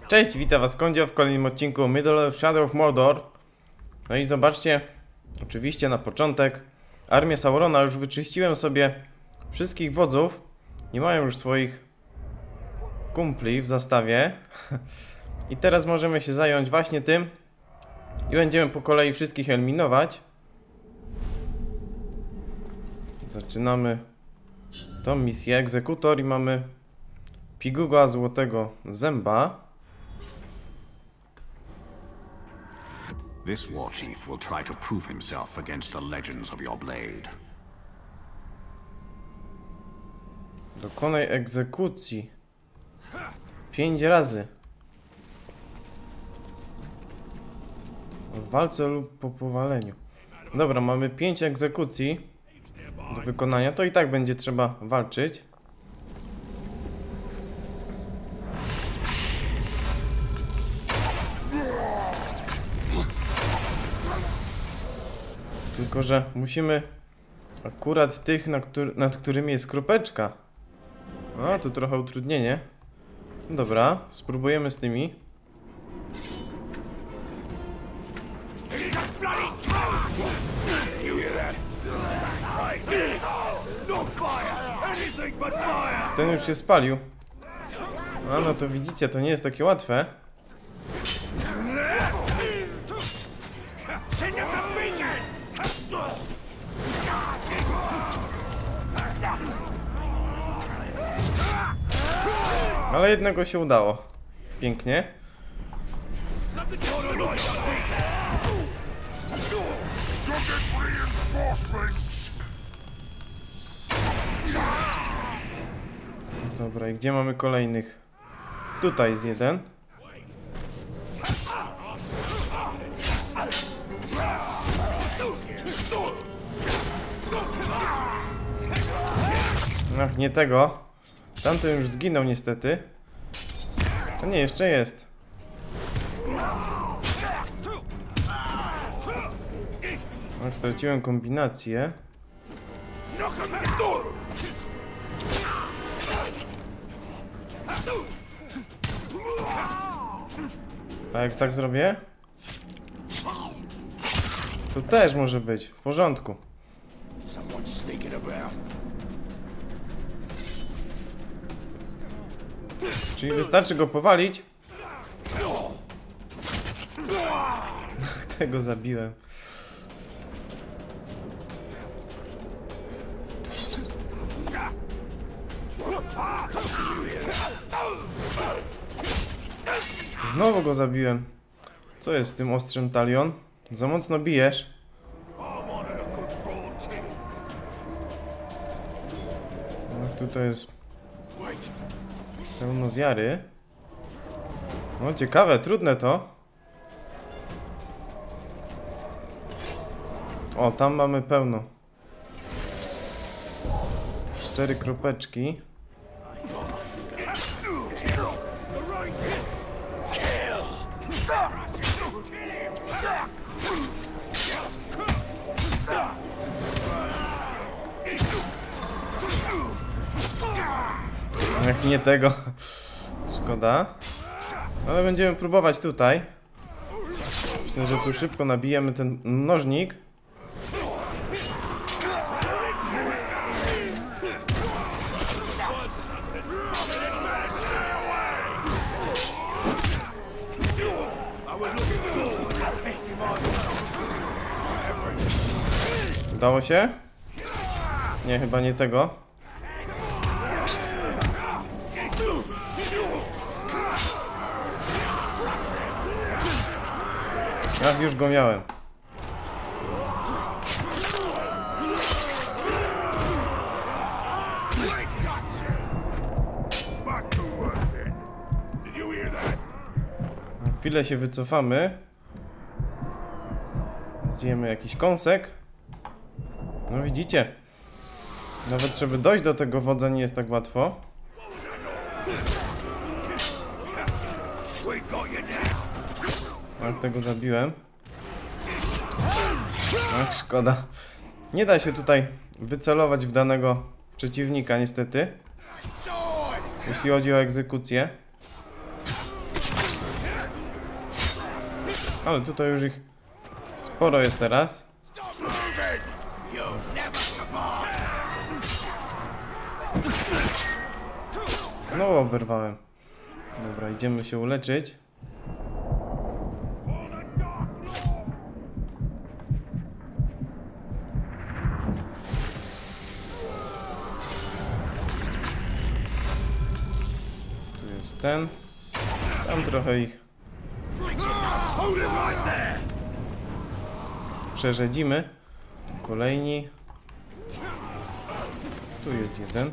Cześć, witam was Kondzio w kolejnym odcinku Middle of Shadow of Mordor. No i zobaczcie, oczywiście na początek armię Saurona. Już wyczyściłem sobie wszystkich wodzów. Nie mają już swoich kumpli w zastawie. I teraz możemy się zająć właśnie tym. I będziemy po kolei wszystkich eliminować. Zaczynamy tą misję, egzekutor, i mamy Piguga Złotego Zęba. This war chief will try to prove himself against the legends of your blade. Dokonaj egzekucji 5 razy w walce lub po powaleniu. Dobra, mamy 5 egzekucji do wykonania. To i tak będzie trzeba walczyć. Tylko że musimy akurat tych, nad którymi jest kropeczka. A, tu trochę utrudnienie. Dobra, spróbujemy z tymi. Ten już się spalił. A, no to widzicie, to nie jest takie łatwe. Ale jednego się udało. Pięknie. Dobra, i gdzie mamy kolejnych? Tutaj jest jeden. Ach, nie tego. Tamten już zginął niestety. To nie, jeszcze jest. Ach, straciłem kombinację. A jak tak zrobię? To też może być w porządku. Czyli wystarczy go powalić. Tego zabiłem. Znowu go zabiłem. Co jest z tym ostrzem, Talion? Za mocno bijesz. No, tutaj jest pełno wiary. No ciekawe, trudne to. O, tam mamy pełno. 4 kropeczki. Jak nie tego. Szkoda. Ale będziemy próbować tutaj. Myślę, że tu szybko nabijemy ten mnożnik. Udało się? Nie, chyba nie tego. Ach, już go miałem. Na chwilę się wycofamy. Zjemy jakiś kąsek. No widzicie. Nawet żeby dojść do tego wodza nie jest tak łatwo. Ach, tego zabiłem. Ach, szkoda. Nie da się tutaj wycelować w danego przeciwnika niestety. Jeśli chodzi o egzekucję. Ale tutaj już ich sporo jest teraz. No, oberwałem. Dobra, idziemy się uleczyć. Tu jest ten. Tam trochę ich przerzedzimy. Tu kolejni. Tu jest jeden.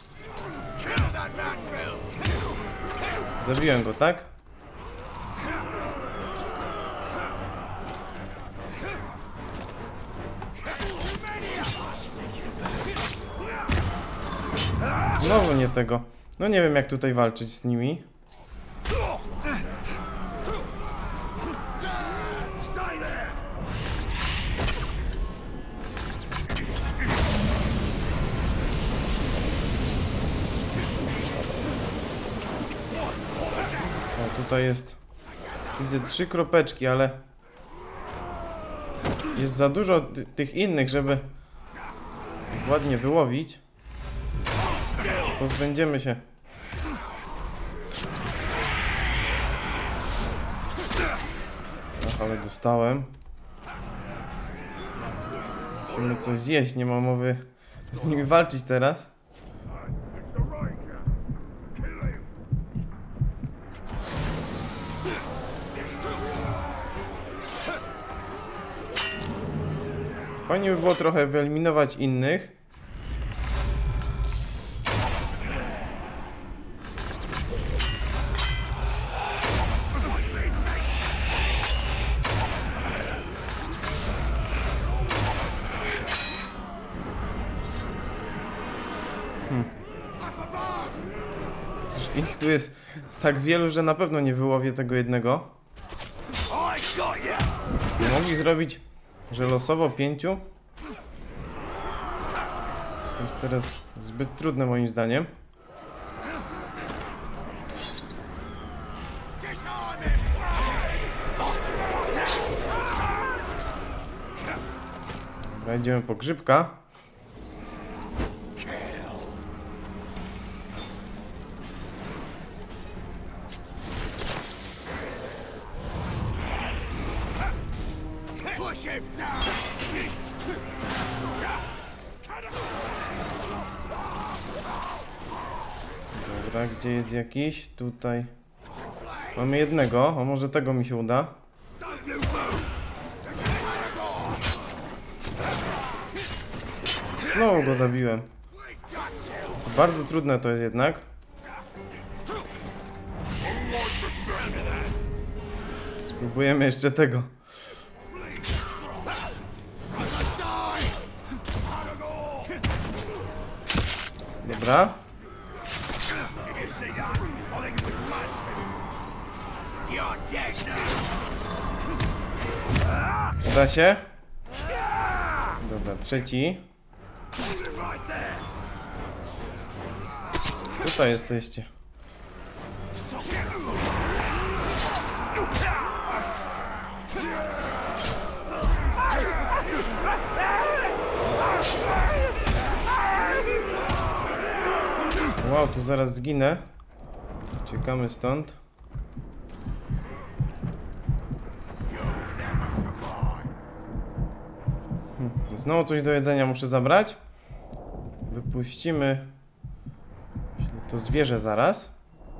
Zabiłem go, tak? Znowu nie tego. No nie wiem, jak tutaj walczyć z nimi. O, tutaj jest... Widzę 3 kropeczki, ale... Jest za dużo tych innych, żeby... ich ładnie wyłowić. Pozbędziemy się. Ach, ale dostałem. Musimy coś zjeść, nie ma mowy z nimi walczyć teraz. Fajnie by było trochę wyeliminować innych. Ich tu jest tak wielu, że na pewno nie wyłowię tego jednego. Nie mogli zrobić, że losowo 5? To jest teraz zbyt trudne moim zdaniem. Dobra, idziemy po grzybka. Dobra, gdzie jest jakiś? Tutaj. Mamy jednego, a może tego mi się uda? Znowu go zabiłem. To bardzo trudne to jest jednak. Spróbujemy jeszcze tego. Dobra. Uda się? Dobra, trzeci. Tutaj jesteście. Wow, tu zaraz zginę. Uciekamy stąd. Znowu coś do jedzenia muszę zabrać. Wypuścimy to zwierzę zaraz.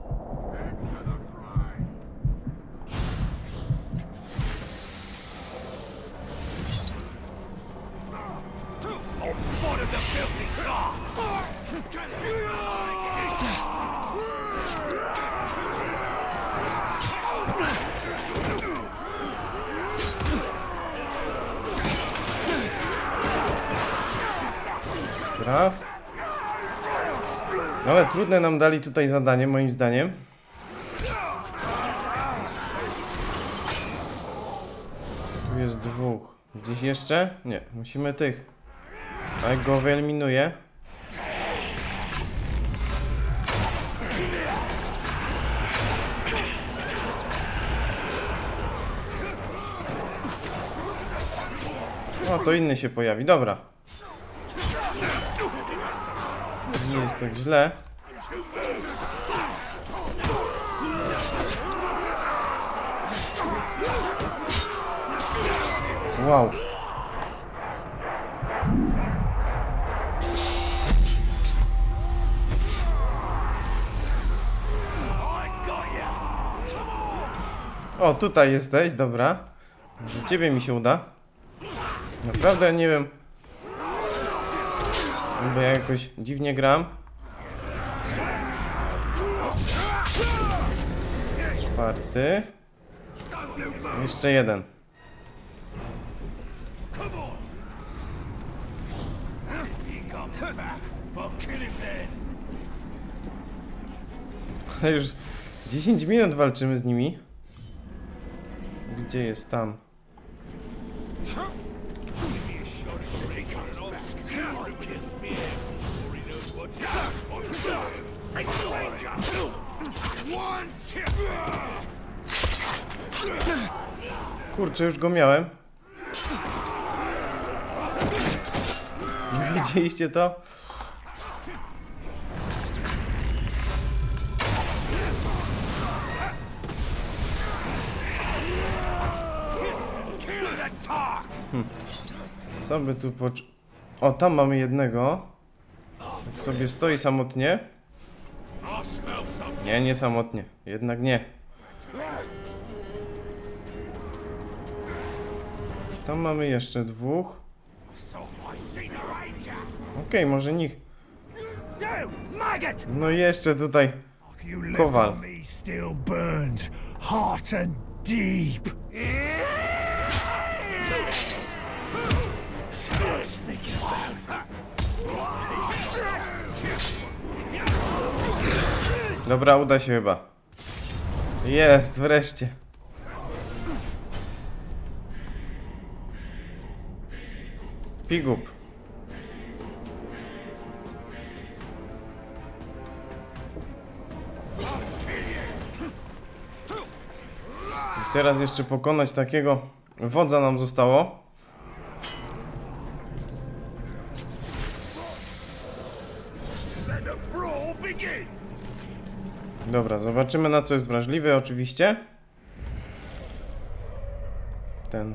Dobra. Ale trudne nam dali tutaj zadanie, moim zdaniem. Tu jest 2. Gdzieś jeszcze? Nie, musimy tych. A jak go wyeliminuję. O, to inny się pojawi, dobra. Nie jest tak źle. Wow. O, tutaj jesteś, dobra. Może ciebie mi się uda. Naprawdę nie wiem. Bo ja jakoś dziwnie gram. Czwarty. Jeszcze jeden. Już 10 minut walczymy z nimi. Gdzie jest tam? Kurczę, już go miałem. Widzieliście to? Co by tu O, tam mamy jednego. Tak sobie stoi samotnie. Nie, nie samotnie. Jednak nie. Tam mamy jeszcze dwóch. Okej, może nich. No i jeszcze tutaj kowal. Dobra, uda się chyba. Jest, wreszcie. Pigup. I teraz jeszcze pokonać takiego wodza nam zostało. Dobra, zobaczymy, na co jest wrażliwy, oczywiście. Ten.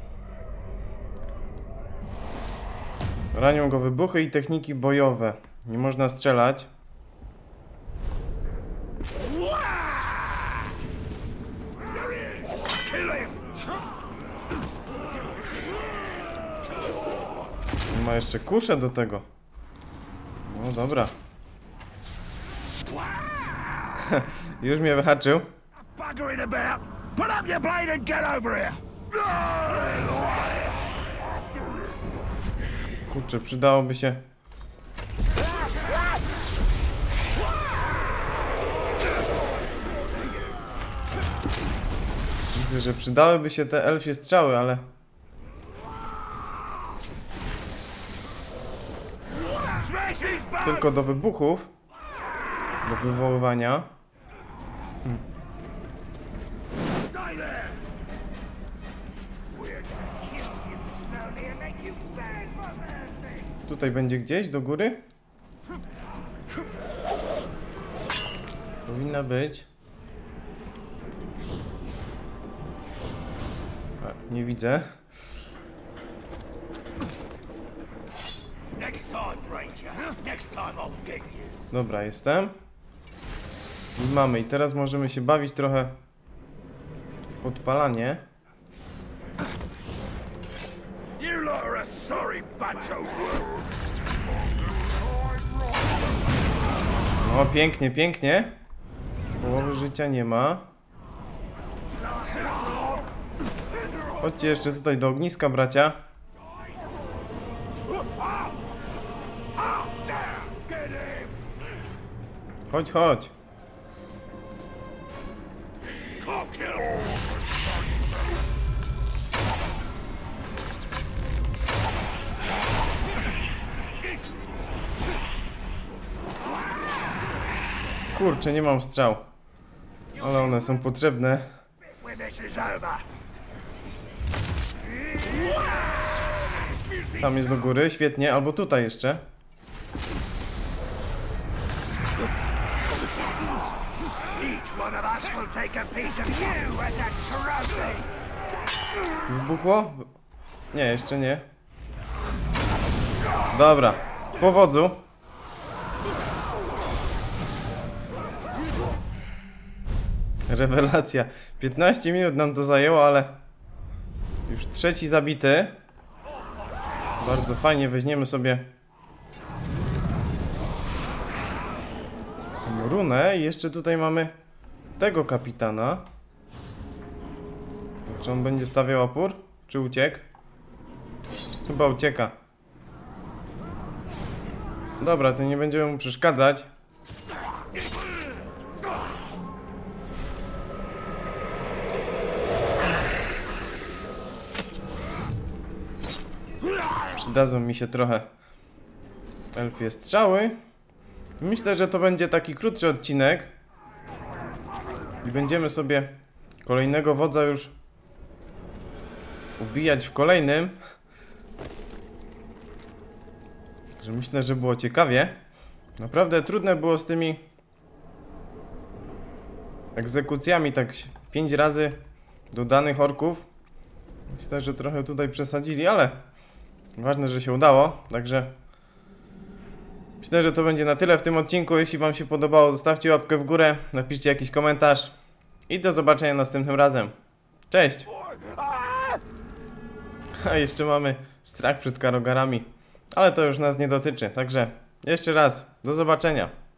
Ranią go wybuchy i techniki bojowe. Nie można strzelać. Ma jeszcze kuszę do tego. No dobra. Już mnie wyhaczył. Kurczę, przydałoby się. Myślę, że przydałyby się te elfie strzały, ale... Tylko do wybuchów. Do wywoływania. Tutaj będzie gdzieś do góry? Powinna być. A, nie widzę. Dobra, jestem. I mamy. I teraz możemy się bawić trochę w podpalanie. No, pięknie, pięknie. Połowy życia nie ma. Chodźcie jeszcze tutaj do ogniska, bracia. Chodź, chodź. Kurczę, nie mam strzał. Ale one są potrzebne. Tam jest do góry, świetnie, albo tutaj jeszcze. Wybuchło? Nie, jeszcze nie. Dobra, po wodzu. Rewelacja. 15 minut nam to zajęło, ale już trzeci zabity. Bardzo fajnie, weźmiemy sobie tą runę i jeszcze tutaj mamy tego kapitana. Czy on będzie stawiał opór? Czy uciekł? Chyba ucieka. Dobra, to nie będziemy mu przeszkadzać. Przydadzą mi się trochę elfie strzały. Myślę, że to będzie taki krótszy odcinek. I będziemy sobie kolejnego wodza już ubijać w kolejnym. Także myślę, że było ciekawie. Naprawdę trudne było z tymi egzekucjami, tak 5 razy do danych orków. Myślę, że trochę tutaj przesadzili, ale ważne, że się udało. Także myślę, że to będzie na tyle w tym odcinku. Jeśli wam się podobało, zostawcie łapkę w górę, napiszcie jakiś komentarz i do zobaczenia następnym razem. Cześć! A jeszcze mamy strach przed karogarami, ale to już nas nie dotyczy. Także jeszcze raz, do zobaczenia.